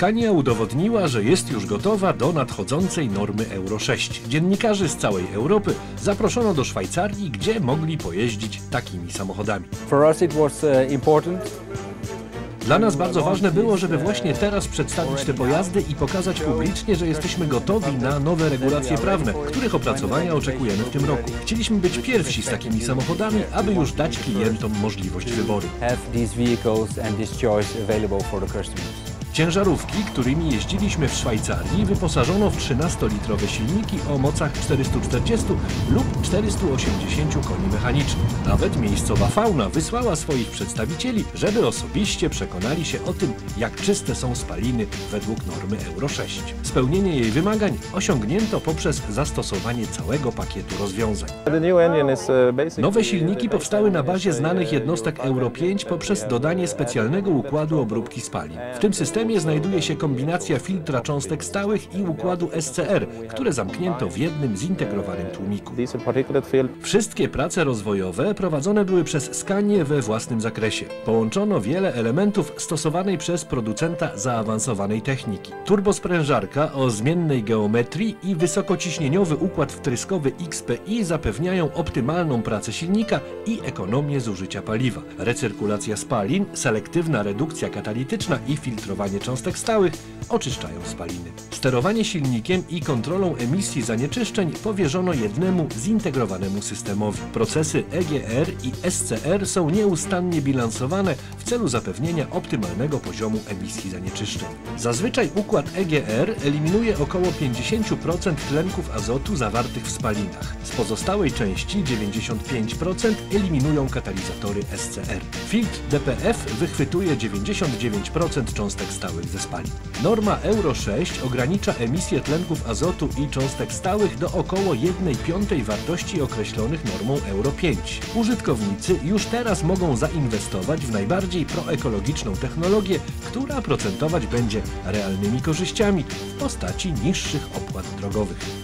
Scania udowodniła, że jest już gotowa do nadchodzącej normy Euro 6. Dziennikarzy z całej Europy zaproszono do Szwajcarii, gdzie mogli pojeździć takimi samochodami. For us it was important. Dla nas bardzo ważne było, żeby właśnie teraz przedstawić te pojazdy i pokazać publicznie, że jesteśmy gotowi na nowe regulacje prawne, których opracowania oczekujemy w tym roku. Chcieliśmy być pierwsi z takimi samochodami, aby już dać klientom możliwość wyboru. Have these vehicles and this choice available for the customers. Ciężarówki, którymi jeździliśmy w Szwajcarii, wyposażono w 13-litrowe silniki o mocach 440 lub 480 koni mechanicznych. Nawet miejscowa fauna wysłała swoich przedstawicieli, żeby osobiście przekonali się o tym, jak czyste są spaliny według normy Euro 6. Spełnienie jej wymagań osiągnięto poprzez zastosowanie całego pakietu rozwiązań. Nowe silniki powstały na bazie znanych jednostek Euro 5 poprzez dodanie specjalnego układu obróbki spalin. W tym systemie znajduje się kombinacja filtra cząstek stałych i układu SCR, które zamknięto w jednym zintegrowanym tłumiku. Wszystkie prace rozwojowe prowadzone były przez Scanię we własnym zakresie. Połączono wiele elementów stosowanej przez producenta zaawansowanej techniki. Turbosprężarka o zmiennej geometrii i wysokociśnieniowy układ wtryskowy XPI zapewniają optymalną pracę silnika i ekonomię zużycia paliwa. Recyrkulacja spalin, selektywna redukcja katalityczna i filtrowanie cząstek stałych oczyszczają spaliny. Sterowanie silnikiem i kontrolą emisji zanieczyszczeń powierzono jednemu zintegrowanemu systemowi. Procesy EGR i SCR są nieustannie bilansowane w celu zapewnienia optymalnego poziomu emisji zanieczyszczeń. Zazwyczaj układ EGR eliminuje około 50% tlenków azotu zawartych w spalinach. Z pozostałej części 95% eliminują katalizatory SCR. Filtr DPF wychwytuje 99% cząstek stałych ze spalin. Norma Euro 6 ogranicza emisję tlenków azotu i cząstek stałych do około 1/5 wartości określonych normą Euro 5. Użytkownicy już teraz mogą zainwestować w najbardziej proekologiczną technologię, która procentować będzie realnymi korzyściami w postaci niższych opłat drogowych.